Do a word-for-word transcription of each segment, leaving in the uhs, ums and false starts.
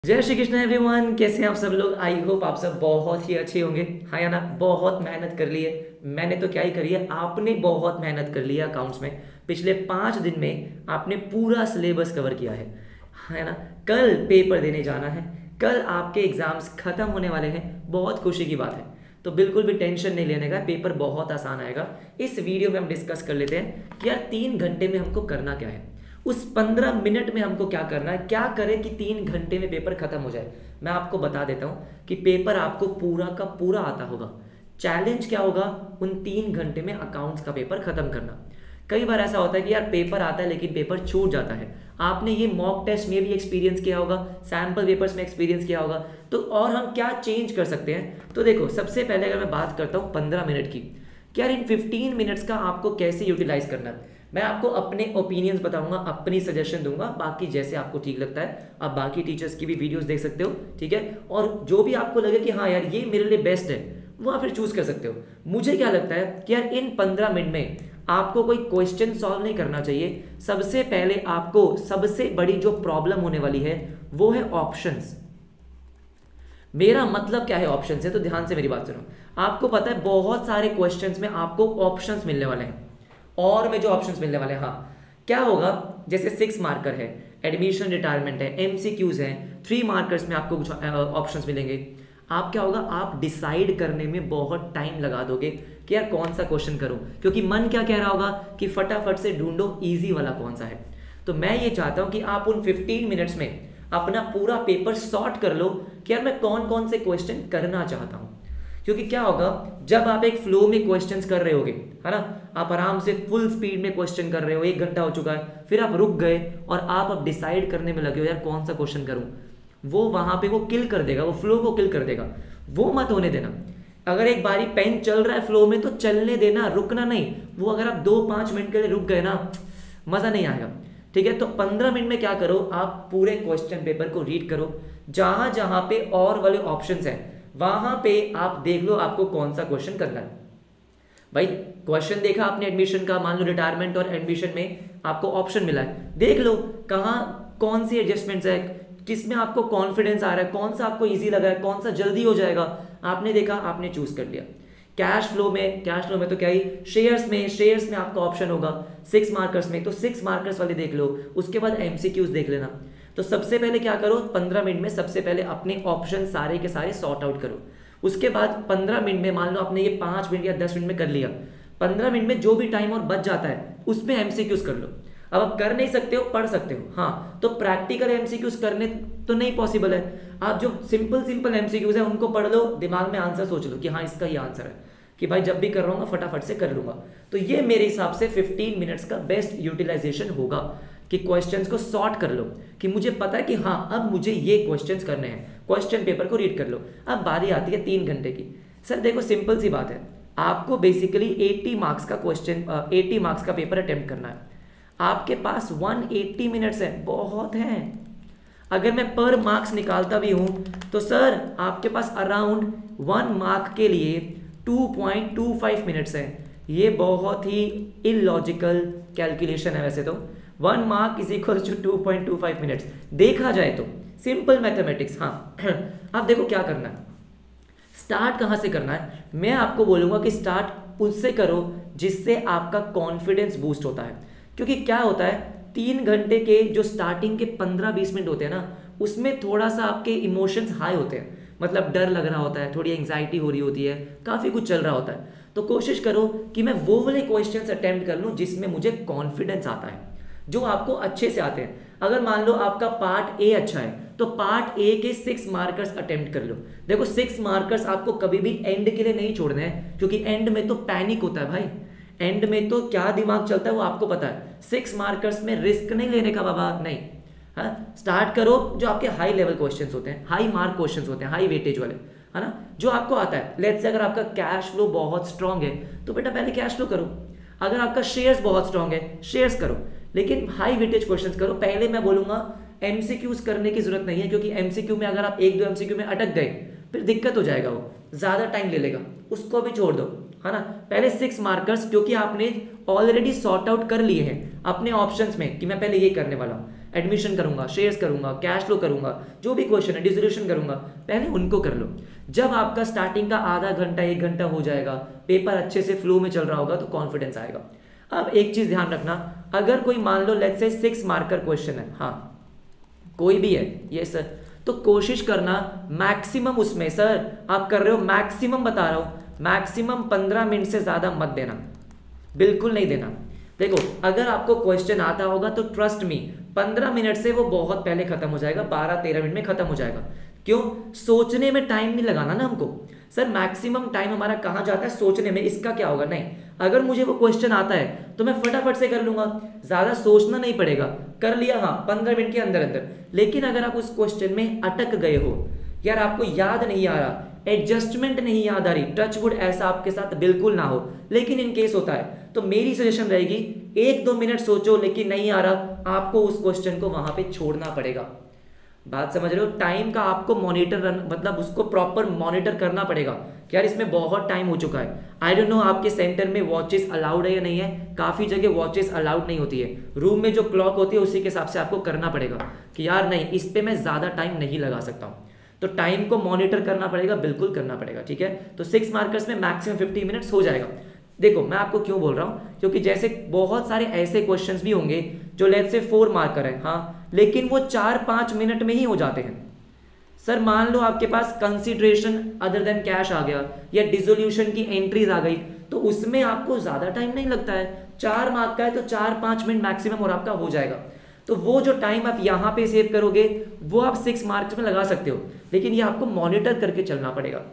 जय श्री कृष्ण एवरीवन, कैसे हैं आप सब लोग। आई होप आप सब बहुत ही अच्छे होंगे। हाँ या ना, बहुत मेहनत कर ली है। मैंने तो क्या ही करी है, आपने बहुत मेहनत कर ली है। अकाउंट्स में पिछले पाँच दिन में आपने पूरा सिलेबस कवर किया है। हाँ या ना, कल पेपर देने जाना है, कल आपके एग्जाम्स खत्म होने वाले हैं। बहुत खुशी की बात है, तो बिल्कुल भी टेंशन नहीं लेने का, पेपर बहुत आसान आएगा। इस वीडियो में हम डिस्कस कर लेते हैं कि यार तीन घंटे में हमको करना क्या है, उस पंद्रह मिनट में हमको क्या करना है, क्या करें कि तीन घंटे में पेपर खत्म हो जाए। मैं आपको बता देता हूँ कि पेपर आपको पूरा का पूरा आता होगा। चैलेंज क्या होगा, उन तीन घंटे में अकाउंट्स का पेपर खत्म करना। कई बार ऐसा होता है कि यार पेपर आता है लेकिन पेपर छूट जाता है। आपने ये मॉक टेस्ट में भी एक्सपीरियंस किया होगा, सैम्पल पेपर्स में एक्सपीरियंस किया होगा। तो और हम क्या चेंज कर सकते हैं, तो देखो सबसे पहले अगर मैं बात करता हूँ पंद्रह मिनट की, कि यार इन फिफ्टीन मिनट्स का आपको कैसे यूटिलाइज करना है। मैं आपको अपने ओपिनियंस बताऊंगा, अपनी सजेशन दूंगा, बाकी जैसे आपको ठीक लगता है आप बाकी टीचर्स की भी वीडियोस देख सकते हो, ठीक है। और जो भी आपको लगे कि हाँ यार ये मेरे लिए बेस्ट है, वो आप फिर चूज कर सकते हो। मुझे क्या लगता है कि यार इन पंद्रह मिनट में आपको कोई क्वेश्चन सॉल्व नहीं करना चाहिए। सबसे पहले आपको सबसे बड़ी जो प्रॉब्लम होने वाली है वो है ऑप्शंस। मेरा मतलब क्या है ऑप्शन से, तो ध्यान से मेरी बात सुनो। आपको पता है बहुत सारे क्वेश्चंस में आपको ऑप्शंस मिलने वाले हैं, और में जो ऑप्शंस मिलने वाले हैं। हाँ, क्या होगा, जैसे सिक्स मार्कर है, एडमिशन रिटायरमेंट है, एमसीक्यूज है, थ्री मार्कर्स में आपको कुछ ऑप्शंस मिलेंगे। आप क्या होगा, आप डिसाइड करने में बहुत टाइम लगा दोगे कि यार कौन सा क्वेश्चन करूं, क्योंकि मन क्या कह रहा होगा कि फटाफट से ढूंढो इजी वाला कौन सा है। तो मैं ये चाहता हूं कि आप उन फिफ्टीन मिनट्स में अपना पूरा पेपर सॉर्ट कर लो कि यार मैं कौन कौन से क्वेश्चन करना चाहता हूं। क्योंकि क्या होगा, जब आप एक फ्लो में क्वेश्चंस कर रहे होगे, है ना, आप आराम से फुल स्पीड में क्वेश्चन कर रहे हो, एक घंटा हो चुका है, फिर आप रुक गए और आप अब डिसाइड करने में लगे हो यार कौन सा क्वेश्चन करूं, वो वहां पे वो किल कर देगा, वो फ्लो को किल कर देगा। वो मत होने देना। अगर एक बारी पेन चल रहा है फ्लो में तो चलने देना, रुकना नहीं। वो अगर आप दो पांच मिनट के लिए रुक गए ना, मजा नहीं आएगा, ठीक है। तो पंद्रह मिनट में क्या करो, आप पूरे क्वेश्चन पेपर को रीड करो, जहां जहां पे और वाले ऑप्शंस हैं वहां पे आप देख लो आपको कौन सा क्वेश्चन करना है। भाई क्वेश्चन देखा आपने एडमिशन का, मान लो रिटायरमेंट और एडमिशन में आपको ऑप्शन मिला है, देख लो कहाँ कौन सी एडजस्टमेंट्स है, किसमें आपको कॉन्फिडेंस आ रहा है, कौन सा आपको इजी लग रहा है, कौन सा जल्दी हो जाएगा। आपने देखा, आपने चूज कर लिया। कैश फ्लो में, कैश फ्लो में तो क्या ही, शेयर्स में, शेयर्स में आपका ऑप्शन होगा सिक्स मार्कर्स में, तो सिक्स मार्कर्स वाले देख लो। उसके बाद एमसीक्यूज देख लेना। तो सबसे पहले क्या करो, पंद्रह मिनट में सबसे पहले अपने ऑप्शन सारे के सारे सॉर्ट आउट करो। उसके बाद पंद्रह मिनट में, मान लो आपने ये पाँच मिनट या दस मिनट में कर लिया, पंद्रह मिनट में जो भी टाइम और बच जाता है उसमें एमसीक्यूज कर लो। अब आप कर नहीं सकते हो, पढ़ सकते हो। हाँ, तो प्रैक्टिकल एमसीक्यूज करने तो नहीं पॉसिबल है। आप जो सिंपल सिंपल एमसीक्यूज है उनको पढ़ लो, दिमाग में आंसर सोच लो कि हाँ इसका ये आंसर है, कि भाई जब भी कर रहा हूँ फटाफट से कर लूंगा। तो ये मेरे हिसाब से फिफ्टीन मिनट्स का बेस्ट यूटिलाइजेशन होगा कि क्वेश्चंस को सॉर्ट कर लो, कि मुझे पता है कि हाँ अब मुझे ये क्वेश्चंस करने हैं, क्वेश्चन पेपर को रीड कर लो। अब बारी आती है तीन घंटे की। सर देखो सिंपल सी बात है, आपको बेसिकली अस्सी मार्क्स का क्वेश्चन, अस्सी मार्क्स का पेपर अटेम्प्ट करना है। आपके पास एक सौ अस्सी मिनट्स है, बहुत है। अगर मैं पर मार्क्स निकालता भी हूं तो सर आपके पास अराउंड वन मार्क के लिए two point two five minutes है। ये बहुत ही इलॉजिकल कैलकुलेशन है वैसे तो। One mark is equal to two point two five minutes, देखा जाए तो सिंपल मैथमेटिक्स। हाँ अब देखो क्या करना है, स्टार्ट कहां से करना है। मैं आपको बोलूंगा कि स्टार्ट उससे करो जिससे आपका कॉन्फिडेंस बूस्ट होता है। क्योंकि क्या होता है, तीन घंटे के जो स्टार्टिंग के पंद्रह बीस मिनट होते हैं ना, उसमें थोड़ा सा आपके इमोशंस हाई होते हैं, मतलब डर लग रहा होता है, थोड़ी एंग्जाइटी हो रही होती है, काफ़ी कुछ चल रहा होता है। तो कोशिश करो कि मैं वो वाले क्वेश्चंस अटेम्प्ट कर लूँ जिसमें मुझे कॉन्फिडेंस आता है, जो आपको अच्छे से आते हैं। अगर मान लो आपका पार्ट ए अच्छा है तो पार्ट ए के सिक्स मार्कर्स अटेम्प्ट कर लो। देखो सिक्स मार्कर्स आपको कभी भी एंड के लिए नहीं छोड़ने हैं, क्योंकि एंड में तो पैनिक होता है भाई, एंड में तो क्या दिमाग चलता है वो आपको पता है। सिक्स मार्कर्स में रिस्क नहीं लेने का बाबा, नहीं। हाँ, स्टार्ट करो जो आपके हाई लेवल क्वेश्चंस होते हैं, हाई मार्क क्वेश्चंस होते हैं, हाई वेटेज वाले, है ना, जो आपको आता है। लेट्स से अगर आपका कैश फ्लो बहुत स्ट्रांग है तो बेटा पहले कैश फ्लो करो। अगर आपका शेयर्स बहुत स्ट्रांग है, शेयर्स करो, लेकिन हाई वेटेज क्वेश्चंस करो। पहले मैं बोलूंगा एमसीक्यूज करने की जरूरत नहीं है, क्योंकि एमसीक्यू में अगर आप एक दो एमसीक्यू में अटक गए फिर दिक्कत हो जाएगा, वो ज्यादा टाइम ले लेगा, उसको भी छोड़ दो, है ना। पहले सिक्स मार्कर्स, क्योंकि आपने ऑलरेडी सॉर्ट आउट कर लिए हैं अपने ऑप्शंस में कि मैं पहले ये करने वाला हूँ। एडमिशन करूंगा, शेयर्स करूंगा, कैश फ्लो करूंगा, जो भी क्वेश्चन है डिसोल्यूशन करूंगा, पहले उनको कर लो। जब आपका स्टार्टिंग का आधा घंटा एक घंटा हो जाएगा, पेपर अच्छे से फ्लो में चल रहा होगा, तो कॉन्फिडेंस आएगा। अब एक चीज ध्यान रखना, अगर कोई मान लो let's say six marker question है, हाँ कोई भी है ये सर, तो कोशिश करना मैक्सिमम उसमें, सर आप कर रहे हो मैक्सिमम, बता रहा हूं मैक्सिमम पंद्रह मिनट से ज्यादा मत देना, बिल्कुल नहीं देना। देखो अगर आपको क्वेश्चन आता होगा तो ट्रस्ट मी पंद्रह मिनट से वो बहुत पहले खत्म हो जाएगा, बारह तेरह मिनट में खत्म हो जाएगा। क्यों? सोचने में टाइम नहीं लगाना ना हमको। सर मैक्सिमम टाइम हमारा कहाँ जाता है? सोचने में। इसका क्या होगा? नहीं, अगर मुझे वो क्वेश्चन आता है तो मैं फटाफट से कर लूंगा, ज्यादा सोचना नहीं पड़ेगा, कर लिया हाँ पंद्रह मिनट के अंदर अंदर। लेकिन अगर आप उस क्वेश्चन में अटक गए हो, यार आपको याद नहीं आ रहा, एडजस्टमेंट नहीं याद आ रही, टच वुड ऐसा आपके साथ बिल्कुल ना हो, लेकिन इन केस होता है, तो मेरी सजेशन रहेगी एक दो मिनट सोचो, लेकिन नहीं आ रहा, आपको उस क्वेश्चन को वहां पे छोड़ना पड़ेगा। बात समझ रहे हो? टाइम का आपको मॉनिटर, मतलब उसको प्रॉपर मॉनिटर करना पड़ेगा कि यार इसमें बहुत टाइम हो चुका है। आई डोंट नो आपके सेंटर में वॉचेस अलाउड है या नहीं है, काफी जगह वॉचेस अलाउड नहीं होती है। रूम में जो क्लॉक होती है उसी के हिसाब से आपको करना पड़ेगा कि यार नहीं, इस पे मैं ज्यादा टाइम नहीं लगा सकता हूँ, तो टाइम को मॉनिटर करना पड़ेगा, बिल्कुल करना पड़ेगा। ठीक है, तो सिक्स मार्कर्स में मैक्सिमम फिफ्टी मिनट्स हो जाएगा। देखो मैं आपको क्यों बोल रहा हूँ, क्योंकि जैसे बहुत सारे ऐसे क्वेश्चंस भी होंगे जो लेट्स से फोर मार्कर है, हाँ, लेकिन वो चार पांच मिनट में ही हो जाते हैं। सर मान लो आपके पास कंसीडरेशन अदर देन कैश आ गया या डिसोल्यूशन की एंट्रीज आ गई, तो उसमें आपको ज्यादा टाइम नहीं लगता है, चार मार्क का है तो चार पांच मिनट मैक्सिमम और आपका हो जाएगा। तो वो जो टाइम आप यहाँ पे सेव करोगे वो आप सिक्स मार्क्स में लगा सकते हो, लेकिन ये आपको मॉनिटर करके चलना पड़ेगा।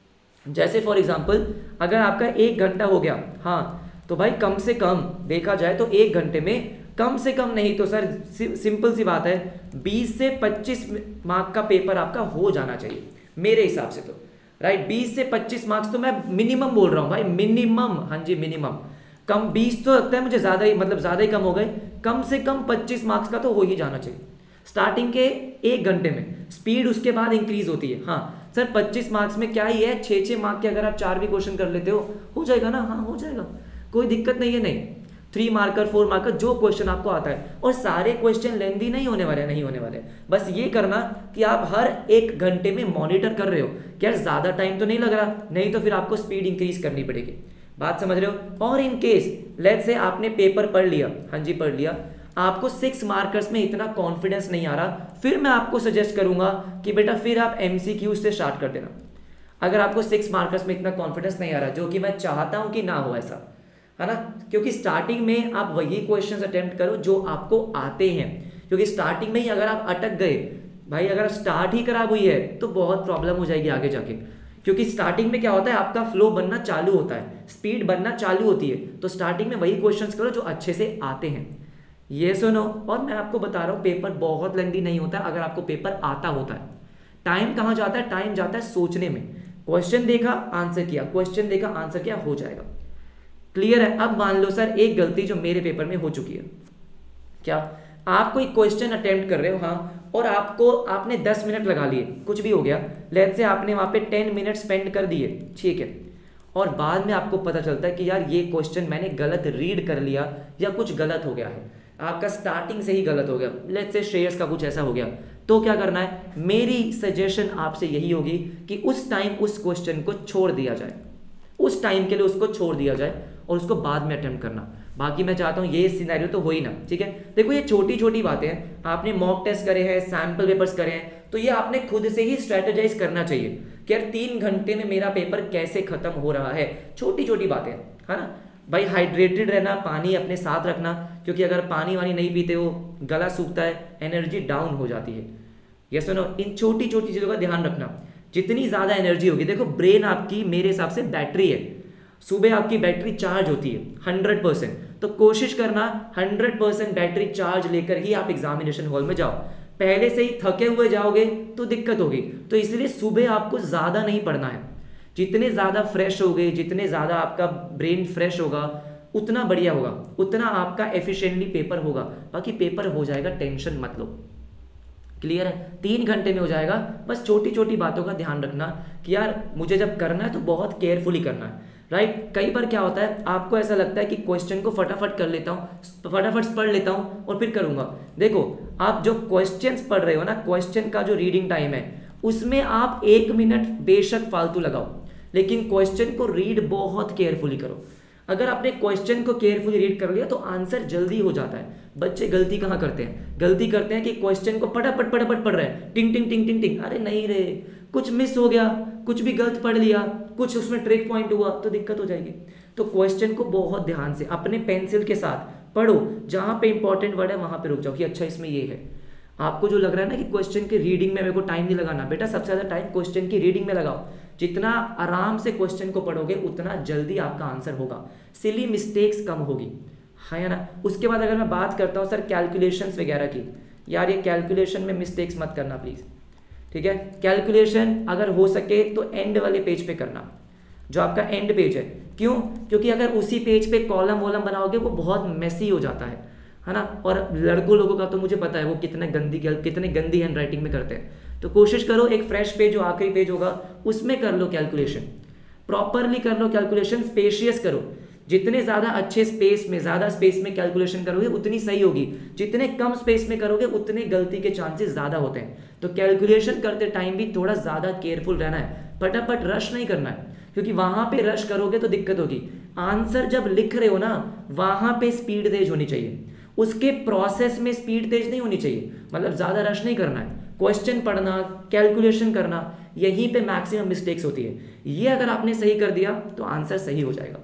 जैसे फॉर एग्जाम्पल अगर आपका एक घंटा हो गया, हाँ, तो भाई कम से कम देखा जाए तो एक घंटे में कम से कम नहीं तो सर सिंपल सी बात है बीस से पच्चीस मार्क का पेपर आपका हो जाना चाहिए मेरे हिसाब से, तो राइट बीस से पच्चीस मार्क्स तो मैं मिनिमम बोल रहा हूँ भाई, मिनिमम। हाँ जी मिनिमम, कम बीस तो लगता है मुझे ज्यादा ही, मतलब ज्यादा ही कम हो गए, कम से कम पच्चीस मार्क्स का तो हो ही जाना चाहिए स्टार्टिंग के एक घंटे में। स्पीड उसके बाद इंक्रीज होती है। हाँ सर पच्चीस मार्क्स में क्या ही है, छः छः मार्क के अगर आप चार भी क्वेश्चन कर लेते हो हो जाएगा ना, हाँ हो जाएगा, कोई दिक्कत नहीं है। नहीं, थ्री मार्कर फोर मार्कर जो क्वेश्चन आपको आता है, और सारे क्वेश्चन लेंदी नहीं होने वाले, नहीं होने वाले। बस ये करना कि आप हर एक घंटे में मॉनिटर कर रहे हो कि यार ज्यादा टाइम तो नहीं लग रहा, नहीं तो फिर आपको स्पीड इंक्रीज करनी पड़ेगी। बात समझ रहे हो? और इन केस लेट्स से आपने पेपर पढ़ लिया, हाँ जी पढ़ लिया, आपको सिक्स मार्कर्स में इतना कॉन्फिडेंस नहीं आ रहा, फिर मैं आपको सजेस्ट करूंगा कि बेटा फिर आप एमसीक्यू से स्टार्ट कर देना। अगर आपको सिक्स मार्कर्स में इतना कॉन्फिडेंस नहीं आ रहा, जो कि मैं चाहता हूं कि ना हो ऐसा, है ना, क्योंकि स्टार्टिंग में आप वही क्वेश्चंस अटेम्प्ट करो जो आपको आते हैं, क्योंकि स्टार्टिंग में ही अगर आप अटक गए भाई, अगर स्टार्ट ही खराब हुई है तो बहुत प्रॉब्लम हो जाएगी आगे जाके। क्योंकि स्टार्टिंग में क्या होता है, आपका फ्लो बनना चालू होता है, स्पीड बनना चालू होती है, तो स्टार्टिंग में वही क्वेश्चंस करो जो अच्छे से आते हैं। ये सुनो, और मैं आपको बता रहा हूँ पेपर बहुत लेंदी नहीं होता अगर आपको पेपर आता होता है। टाइम कहाँ जाता है? टाइम जाता है सोचने में। क्वेश्चन देखा आंसर किया, क्वेश्चन देखा आंसर किया, हो जाएगा। क्लियर है? अब मान लो सर एक गलती जो मेरे पेपर में हो चुकी है, क्या आप कोई क्वेश्चन अटेम्प्ट कर रहे हो, हाँ, और आपको आपने दस मिनट लगा लिए, कुछ भी हो गया, लेट्स से आपने वहां पे टेन मिनट स्पेंड कर दिए, ठीक है, और बाद में आपको पता चलता है कि यार ये क्वेश्चन मैंने गलत रीड कर लिया या कुछ गलत हो गया है, आपका स्टार्टिंग से ही गलत हो गया, लेट्स से शेयर्स का कुछ ऐसा हो गया, तो क्या करना है? मेरी सजेशन आपसे यही होगी कि उस टाइम उस क्वेश्चन को छोड़ दिया जाए, उस टाइम के लिए उसको छोड़ दिया जाए और उसको बाद में अटेम्प्ट करना। बाकी मैं चाहता हूँ ये सिनेरियो तो हो ही ना, ठीक है। देखो ये छोटी छोटी बातें हैं, आपने मॉक टेस्ट करे हैं, सैम्पल पेपर्स करे हैं, तो ये आपने खुद से ही स्ट्रेटेजाइज करना चाहिए कि यार तीन घंटे में मेरा पेपर कैसे खत्म हो रहा है। छोटी छोटी बातें, है ना भाई। हाइड्रेटेड रहना, पानी अपने साथ रखना, क्योंकि अगर पानी वानी नहीं पीते हो गला सूखता है, एनर्जी डाउन हो जाती है। ये सुनो, इन छोटी छोटी चीजों का ध्यान रखना। जितनी ज्यादा एनर्जी होगी, देखो ब्रेन आपकी मेरे हिसाब से बैटरी है, सुबह आपकी बैटरी चार्ज होती है हंड्रेड परसेंट, तो कोशिश करना हंड्रेड परसेंट बैटरी चार्ज लेकर ही आप एग्जामिनेशन हॉल में जाओ। पहले से ही थके हुए जाओगे तो दिक्कत होगी, तो इसलिए सुबह आपको ज्यादा नहीं पढ़ना है। जितने ज्यादा फ्रेश होगे, जितने ज्यादा आपका ब्रेन फ्रेश होगा, उतना बढ़िया होगा, उतना आपका एफिशिएंटली पेपर होगा। बाकी पेपर हो जाएगा, टेंशन मत लो। क्लियर है? तीन घंटे में हो जाएगा। बस छोटी छोटी बातों का ध्यान रखना कि यार मुझे जब करना है तो बहुत केयरफुली करना है। राइट। कई बार क्या होता है, आपको ऐसा लगता है कि क्वेश्चन को फटाफट कर लेता हूँ, फटाफट पढ़ लेता हूँ और फिर करूँगा। देखो, आप जो क्वेश्चंस पढ़ रहे हो ना, क्वेश्चन का जो रीडिंग टाइम है उसमें आप एक मिनट बेशक फालतू लगाओ, लेकिन क्वेश्चन को रीड बहुत केयरफुली करो। अगर आपने क्वेश्चन को केयरफुली रीड कर लिया तो आंसर जल्दी हो जाता है। बच्चे गलती कहाँ करते हैं, गलती करते हैं कि क्वेश्चन को फटाफट फटाफट पढ़ रहे हैं, टिंग टिंग टिंग टिंग टिंग। अरे नहीं रे, कुछ मिस हो गया, कुछ भी गलत पढ़ लिया, कुछ उसमें ट्रिक पॉइंट हुआ तो दिक्कत हो जाएगी। तो क्वेश्चन को बहुत ध्यान से अपने पेंसिल के साथ पढ़ो, जहाँ पे इंपॉर्टेंट वर्ड है वहाँ पे रुक जाओ कि अच्छा इसमें ये है। आपको जो लग रहा है ना कि क्वेश्चन की रीडिंग में मेरे को टाइम नहीं लगाना, बेटा सबसे ज़्यादा टाइम क्वेश्चन की रीडिंग में लगाओ। जितना आराम से क्वेश्चन को पढ़ोगे उतना जल्दी आपका आंसर होगा, सिली मिस्टेक्स कम होगी, है ना। उसके बाद अगर मैं बात करता हूँ सर कैलकुलेशंस वगैरह की, यार ये कैलकुलेशन में मिस्टेक्स मत करना प्लीज़, ठीक है। कैलकुलेशन अगर हो सके तो एंड वाले पेज पे करना, जो आपका एंड पेज है। क्यों? क्योंकि अगर उसी पेज पे कॉलम वॉलम बनाओगे वो बहुत मेसी हो जाता है, है ना। और लड़कों लोगों का तो मुझे पता है वो कितने गंदी कितने गंदी हैंड राइटिंग में करते हैं। तो कोशिश करो एक फ्रेश पेज जो आखिरी पेज होगा उसमें कर लो कैलकुलेशन, प्रॉपरली कर लो कैलकुलेशन, स्पेशियस करो। जितने ज़्यादा अच्छे स्पेस में, ज़्यादा स्पेस में कैलकुलेशन करोगे उतनी सही होगी, जितने कम स्पेस में करोगे उतने गलती के चांसेस ज़्यादा होते हैं। तो कैलकुलेशन करते टाइम भी थोड़ा ज़्यादा केयरफुल रहना है, फटाफट रश नहीं करना है, क्योंकि वहाँ पे रश करोगे तो दिक्कत होगी। आंसर जब लिख रहे हो ना वहाँ पे स्पीड तेज होनी चाहिए, उसके प्रोसेस में स्पीड तेज नहीं होनी चाहिए, मतलब ज़्यादा रश नहीं करना है। क्वेश्चन पढ़ना, कैलकुलेशन करना, यहीं पे मैक्सिमम मिस्टेक्स होती है। ये अगर आपने सही कर दिया तो आंसर सही हो जाएगा।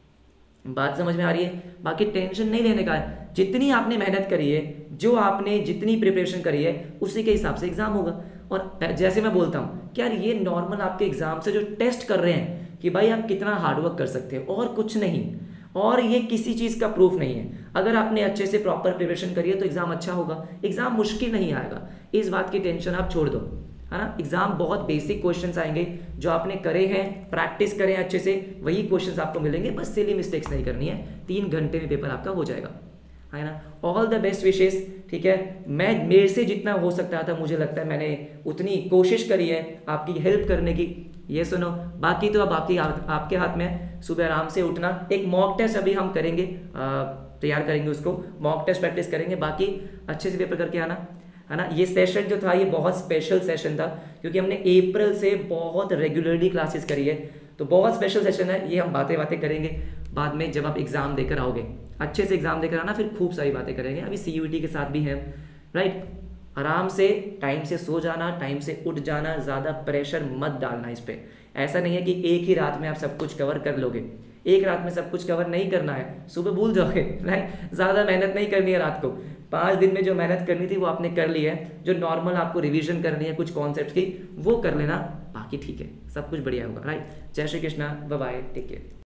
बात समझ में आ रही है? बाकी टेंशन नहीं लेने का है, जितनी आपने मेहनत करी है, जो आपने जितनी प्रिपरेशन करी है उसी के हिसाब से एग्जाम होगा। और जैसे मैं बोलता हूँ कि यार ये नॉर्मल आपके एग्जाम से जो टेस्ट कर रहे हैं कि भाई आप कितना हार्डवर्क कर सकते हो और कुछ नहीं, और ये किसी चीज़ का प्रूफ नहीं है। अगर आपने अच्छे से प्रॉपर प्रिपरेशन करी है तो एग्जाम अच्छा होगा, एग्जाम मुश्किल नहीं आएगा, इस बात की टेंशन आप छोड़ दो, है ना। एग्जाम बहुत बेसिक क्वेश्चंस आएंगे, जो आपने करे हैं, प्रैक्टिस करें अच्छे से, वही क्वेश्चंस आपको मिलेंगे, बस सिली मिस्टेक्स नहीं करनी है। तीन घंटे में पेपर आपका हो जाएगा, है ना। ऑल द बेस्ट विशेस, ठीक है। मैं मेरे से जितना हो सकता था मुझे लगता है मैंने उतनी कोशिश करी है आपकी हेल्प करने की, ये सुनो। बाकी तो अब आपकी आपके हाथ में है, सुबह आराम से उठना। एक मॉक टेस्ट अभी हम करेंगे, तैयार करेंगे उसको, मॉक टेस्ट प्रैक्टिस करेंगे, बाकी अच्छे से पेपर करके आना, है ना। ये सेशन जो था ये बहुत स्पेशल सेशन था, क्योंकि हमने अप्रैल से बहुत रेगुलरली क्लासेस करी है, तो बहुत स्पेशल सेशन है ये। हम बातें बातें करेंगे बाद में, जब आप एग्जाम देकर आओगे, अच्छे से एग्जाम देकर आना, फिर खूब सारी बातें करेंगे। अभी सी यू टी के साथ भी है, राइट। आराम से टाइम से सो जाना, टाइम से उठ जाना, ज़्यादा प्रेशर मत डालना इस पर। ऐसा नहीं है कि एक ही रात में आप सब कुछ कवर कर लोगे, एक रात में सब कुछ कवर नहीं करना है, सुबह भूल जाओगे, राइट। ज़्यादा मेहनत नहीं करनी है रात को, पाँच दिन में जो मेहनत करनी थी वो आपने कर ली है, जो नॉर्मल आपको रिवीजन करनी है कुछ कॉन्सेप्ट की वो कर लेना, बाकी ठीक है, सब कुछ बढ़िया होगा, राइट। जय Shri Krishna, bye bye, take care.